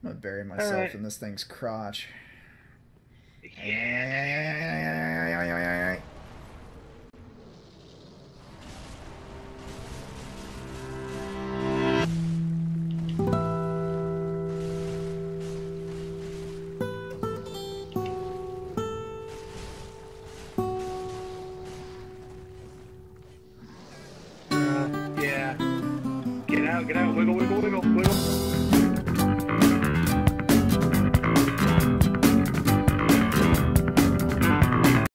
I'm gonna bury myself in this thing's crotch. Yeah. Yeah. Get out, wiggle, wiggle, wiggle, wiggle.